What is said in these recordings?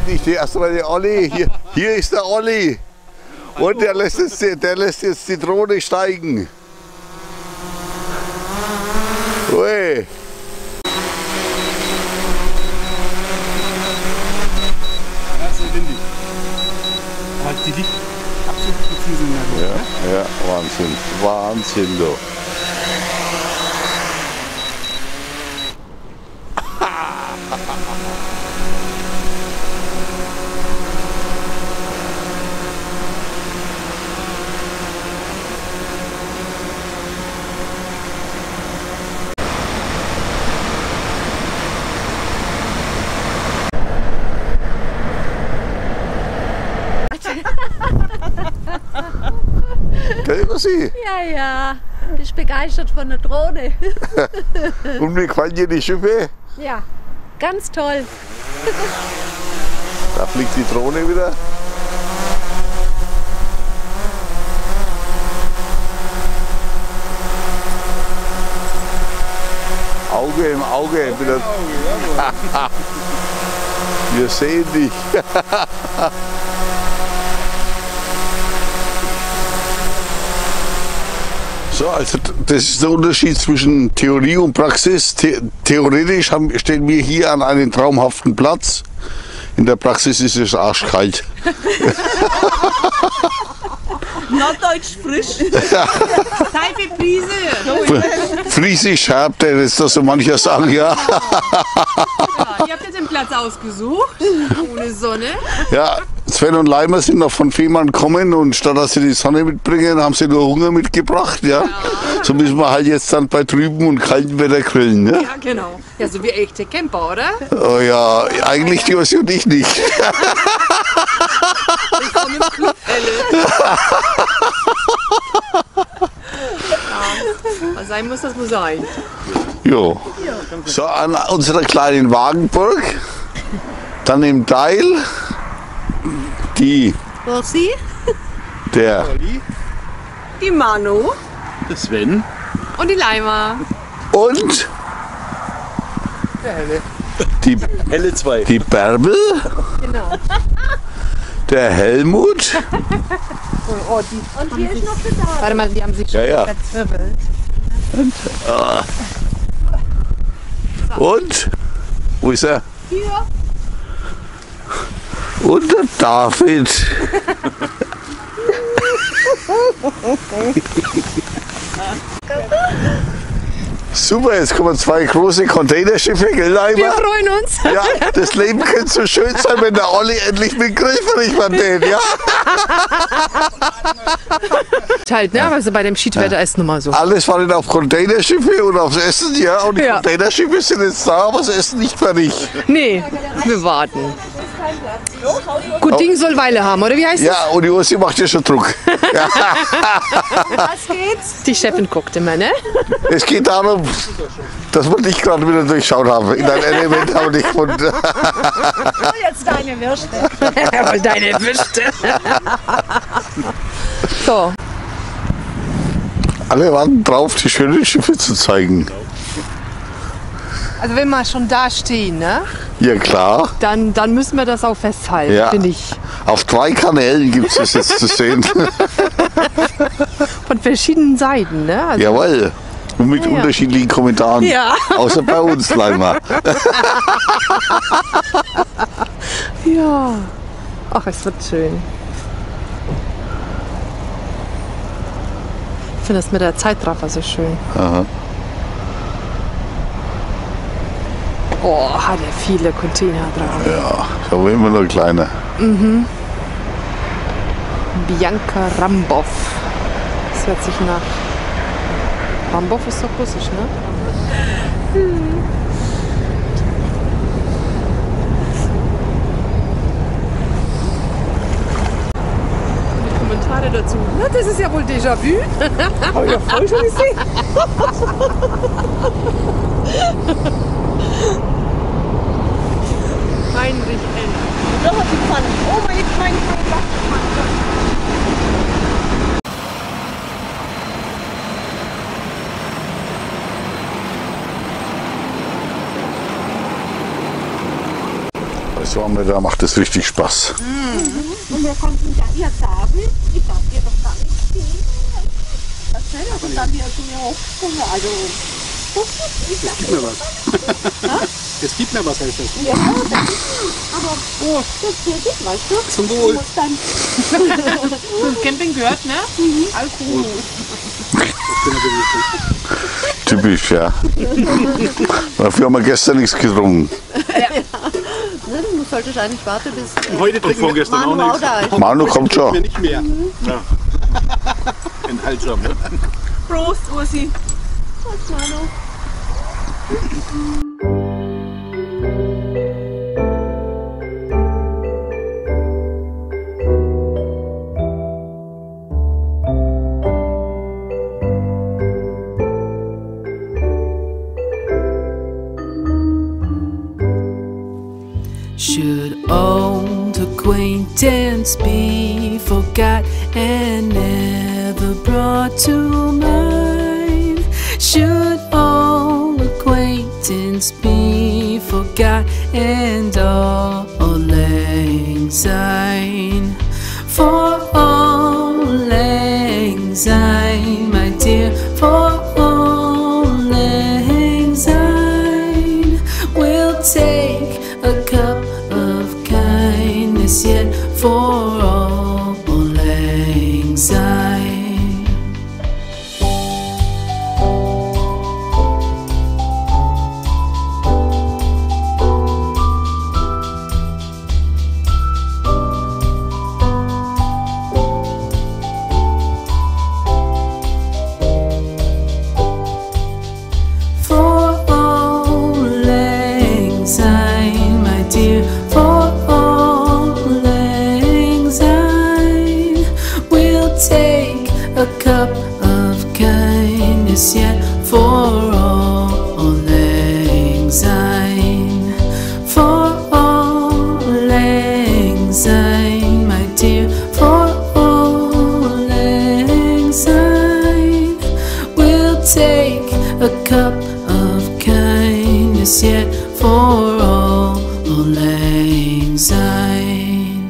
nicht. Erstmal der Olli. Hier ist der Olli. Und der lässt jetzt die Drohne steigen. Ui. Ja, ist so windig. Aber die liegt absolut präzise in der Luft. Ja, ja, Wahnsinn. Wahnsinn, du. Sie? Ja, ja. Bist begeistert von der Drohne. Und wie gefallen dir die Schiffe? Ja, ganz toll. Da fliegt die Drohne wieder. Auge im Auge. Wieder. Wir sehen dich. So, also das ist der Unterschied zwischen Theorie und Praxis. Theoretisch stehen wir hier an einem traumhaften Platz. In der Praxis ist es arschkalt. Norddeutsch frisch. Steife Brise. Friesisch schärbt, das ist das so mancher sagen, ja. Ja, ihr habt jetzt den Platz ausgesucht, ohne Sonne. Ja, Sven und Leimer sind noch von Fehmarn gekommen und statt dass sie die Sonne mitbringen, haben sie nur Hunger mitgebracht. Ja. So müssen wir halt jetzt dann bei trüben und kaltem Wetter grillen. Ne? Ja, genau. Ja, so wie echte Camper, oder? Oh ja, eigentlich die Ossi und ich nicht. Willkommen im Club, Elle. Ja, was sein muss, das muss sein. Jo. So, an unserer kleinen Wagenburg, dann im Teil die, Rossi, der, die Manu Der Sven. und die Leima. und die, Helle 2. die Bärbel, Genau. der Helmut. Und hier ist noch der David. Warte mal, die haben sich Ja, ja. verzwirbelt. Und, wo ist er? Hier. Und der David. Super, jetzt kommen zwei große Containerschiffe, gell, Leimer? Wir freuen uns. Ja, das Leben könnte so schön sein, wenn der Olli endlich mit Griffrich verdient, ja? Halt, ne? Aber so bei dem Schiedwetter ist nun mal so. Alles fahren auf Containerschiffe und aufs Essen, ja? Und die Ja. Containerschiffe sind jetzt da, aber das Essen nicht fertig. Nee, wir warten. Gut Ding soll Weile haben, oder wie heißt Ja, und die Ossi macht ja schon Druck. Was geht's? Die Chefin guckt immer, ne? Es geht darum, dass wir dich gerade wieder durchschaut haben. In ein Element haben wir dich gefunden. Jetzt deine Würste. Jawohl, deine Würste. So, Alle warten drauf, die schönen Schiffe zu zeigen. also wenn wir schon da stehen, ne? Ja klar, Dann müssen wir das auch festhalten, Ja. finde ich. auf 3 Kanälen gibt es das jetzt zu sehen. Von verschiedenen Seiten, ne? Also, Jawohl. Und mit Ja. unterschiedlichen Kommentaren. Ja. Außer bei uns, Leimer. ja. Ach, es wird schön. Ich finde das mit der Zeitraffer so schön. Aha. Oh, hat er viele Container drauf. Ja, aber immer noch kleiner. Bianca Rambov. Das hört sich nach... Rambov ist doch russisch, ne? Die Kommentare dazu. Na, das ist ja wohl Déjà-vu. Habe ich ja voll schon gesehen. Heinrich N. Doch, die Pfanne. Oh, mein Gott. So, da macht es richtig Spaß. Und wir konnten ja ihr sagen, ich darf dir doch gar nichts geben. Erzähl doch, und dann wieder zu mir hochgesprungen. Also, ich sag Gib mir was. Jetzt gib mir was, heißt das. ja, das ist, aber das geht nicht, weißt du? Zum Du Wohl. musst dann, Zum Camping gehört, ne? Alkohol. Typisch, ja. Dafür haben wir gestern nichts getrunken. ne, du solltest eigentlich warten, bis Und heute trinken wir vorgestern Manu auch auch nichts. da ist. Manu kommt wir schon. nicht mehr. Enthaltsam. Ne? Prost, Ursi. Was, Manu? Should old acquaintance be forgot and never brought to mind? Should old acquaintance be forgot and all lang syne? For all lang syne, my dear, for all lang syne, we'll take a cup of kindness yet for all lang syne. For all lang syne, my dear, for all lang syne, we'll take a cup of kindness yet for all lang syne. For all lang syne, my dear, for all lang syne, we'll take a cup of kindness yet for all lang syne.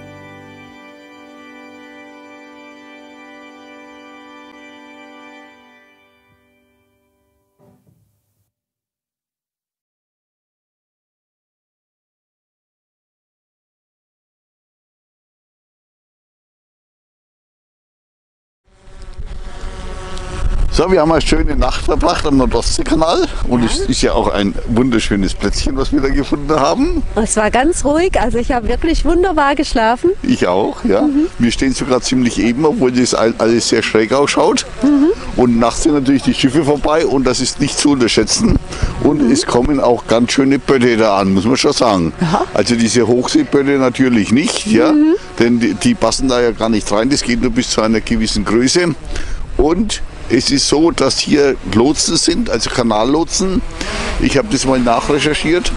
So, wir haben eine schöne Nacht verbracht am Nordostseekanal und es ist ja auch ein wunderschönes Plätzchen, was wir da gefunden haben. Es war ganz ruhig, also ich habe wirklich wunderbar geschlafen. Ich auch, ja. Wir stehen sogar ziemlich eben, obwohl das alles sehr schräg ausschaut. Und nachts sind natürlich die Schiffe vorbei und das ist nicht zu unterschätzen. Und es kommen auch ganz schöne Bötte da an, muss man schon sagen. Also diese Hochseebötte natürlich nicht, ja, denn die passen da ja gar nicht rein. Das geht nur bis zu einer gewissen Größe. Und es ist so, dass hier Lotsen sind, also Kanallotsen. Ich habe das mal nachrecherchiert.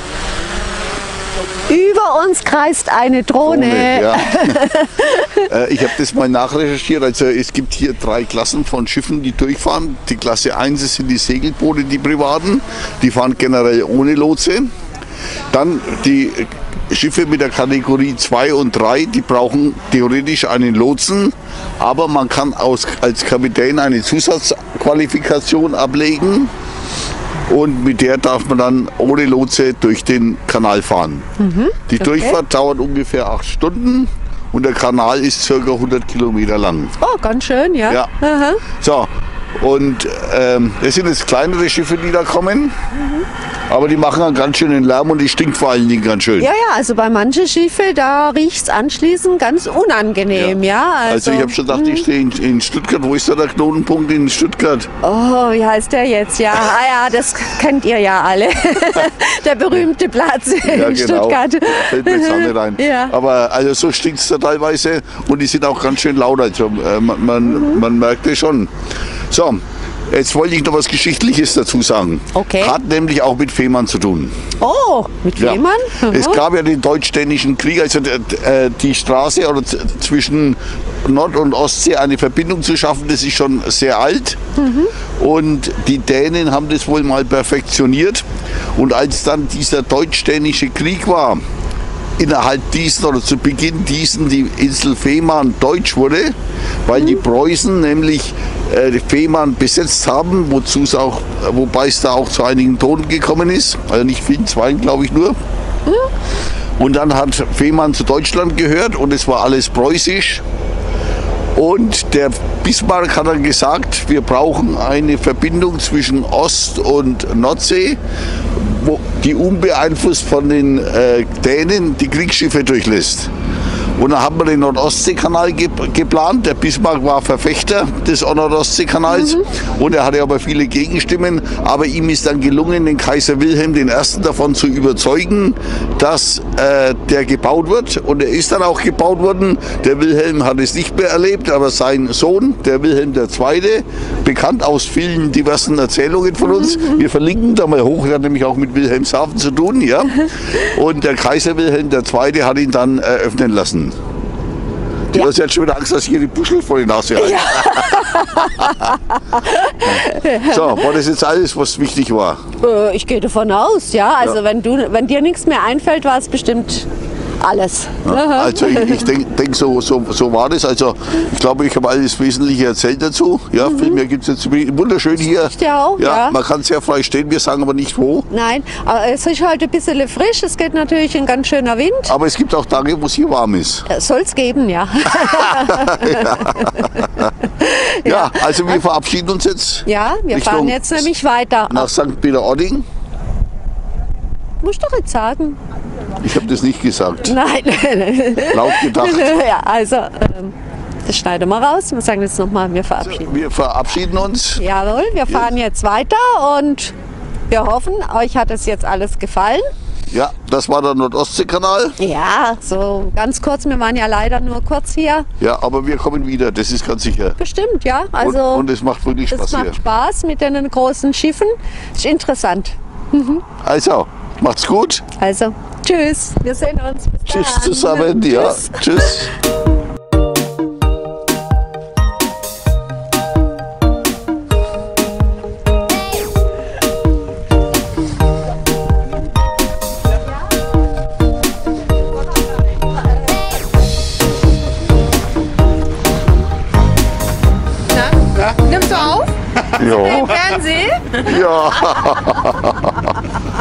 Über uns kreist eine Drohne. Ja. Ich habe das mal nachrecherchiert. Also es gibt hier 3 Klassen von Schiffen, die durchfahren. Die Klasse 1 sind die Segelboote, die privaten. Die fahren generell ohne Lotse. Dann die Schiffe mit der Kategorie 2 und 3, die brauchen theoretisch einen Lotsen. Aber man kann als Kapitän eine Zusatzqualifikation ablegen. Und mit der darf man dann ohne Lotse durch den Kanal fahren. Die Durchfahrt dauert ungefähr 8 Stunden und der Kanal ist ca. 100 Kilometer lang. Oh, ganz schön, ja. Ja. Aha. So, und das sind jetzt kleinere Schiffe, die da kommen. Aber die machen einen ganz schönen Lärm und die stinkt vor allen Dingen ganz schön. Ja, ja, also bei manchen Schiffen, da riecht es anschließend ganz unangenehm, ja. Also ich habe schon gedacht, ich stehe in Stuttgart. Wo ist da der Knotenpunkt in Stuttgart? Oh, wie heißt der jetzt? Ja, ja, das kennt ihr ja alle. Der berühmte Platz in Stuttgart. Fällt mir jetzt auch nicht rein. Ja. Aber also so stinkt es da teilweise und die sind auch ganz schön laut. Also man merkt es schon. So, jetzt wollte ich noch was Geschichtliches dazu sagen. Okay. Hat nämlich auch mit Fehmarn zu tun. Oh, mit Ja. Fehmarn? Es gab ja den Deutsch-Dänischen Krieg, also die Straße oder zwischen Nord- und Ostsee eine Verbindung zu schaffen, das ist schon sehr alt. Und die Dänen haben das wohl mal perfektioniert. Und als dann dieser Deutsch-Dänische Krieg war, innerhalb diesen oder zu Beginn diesen die Insel Fehmarn deutsch wurde, weil die Preußen nämlich Fehmarn besetzt haben, wobei es da auch zu einigen Toten gekommen ist, also nicht vielen, 2 glaube ich nur. Und dann hat Fehmarn zu Deutschland gehört und es war alles preußisch. Und der Bismarck hat dann gesagt, wir brauchen eine Verbindung zwischen Ost- und Nordsee, die unbeeinflusst von den Dänen die Kriegsschiffe durchlässt. Und dann haben wir den Nordostseekanal geplant. Der Bismarck war Verfechter des Nordostseekanals und er hatte aber viele Gegenstimmen. Aber ihm ist dann gelungen, den Kaiser Wilhelm I. davon zu überzeugen, dass der gebaut wird. Und er ist dann auch gebaut worden. Der Wilhelm hat es nicht mehr erlebt, aber sein Sohn, der Wilhelm II., bekannt aus vielen diversen Erzählungen von uns. Wir verlinken da mal hoch, der hat nämlich auch mit Wilhelmshaven zu tun. Ja? Und der Kaiser Wilhelm II. Hat ihn dann eröffnen lassen. Du hast jetzt schon wieder Angst, dass ich hier die Buschel vor die Nase halte. Ja. So, war das jetzt alles, was wichtig war? Ich gehe davon aus, ja. Also wenn dir nichts mehr einfällt, war es bestimmt alles. Ja, also ich denke, so war das. Also ich glaube, ich habe alles Wesentliche erzählt dazu. Ja, viel mehr gibt es jetzt wunderschön hier. Ja, auch, ja. Man kann sehr frei stehen, wir sagen aber nicht wo. Nein, aber es ist heute ein bisschen frisch, es geht natürlich ein ganz schöner Wind. Aber es gibt auch Tage, wo es hier warm ist. Soll es geben, ja. Ja, also wir verabschieden uns jetzt. Ja, wir fahren jetzt nämlich weiter. Nach St. Peter-Ording. Muss ich doch jetzt sagen. Ich habe das nicht gesagt. Nein. Laut gedacht. Ja, also das schneiden wir raus. Wir sagen jetzt nochmal, wir verabschieden. Also, wir verabschieden uns. Jawohl, wir fahren jetzt weiter und wir hoffen, euch hat es jetzt alles gefallen. Ja, das war der Nordostseekanal. Ja, so ganz kurz. Wir waren ja leider nur kurz hier. Ja, aber wir kommen wieder, das ist ganz sicher. Bestimmt, ja. Also, und es macht wirklich Spaß hier. Es macht Spaß mit den großen Schiffen. Ist interessant. Also, macht's gut. Also, tschüss. Wir sehen uns. Bis Tschüss dann. zusammen. Ja, tschüss. Nimmst du auf? Ja. Fernsehen? Ja.